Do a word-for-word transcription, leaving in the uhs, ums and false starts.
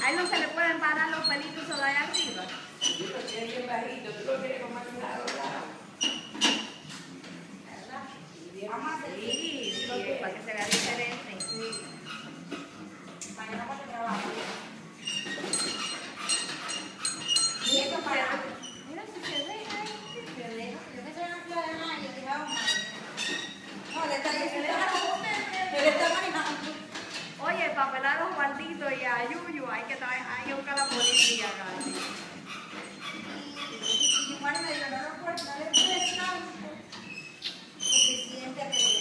Ahí no se le pueden parar los pelitos de allá arriba. Yo lo tiene bien bajito, tú lo quieres como a un lado, lado. ¿Verdad? Vamos a hacer Sí, sí, para que se vea diferente. Sí. Para que no pase trabajo. Y esto para. Mira si se ve ahí. Se deja. Yo que soy una ciudad de mayo, dije, vamos a ver. No, le está diciendo. Él está manejando. Oye, para pelar a los guarditos y a Yuyu hay que, traer, hay que buscar la policía acá. Y Juan me dijo, no lo puedes, no le puedes tanto. Porque siente que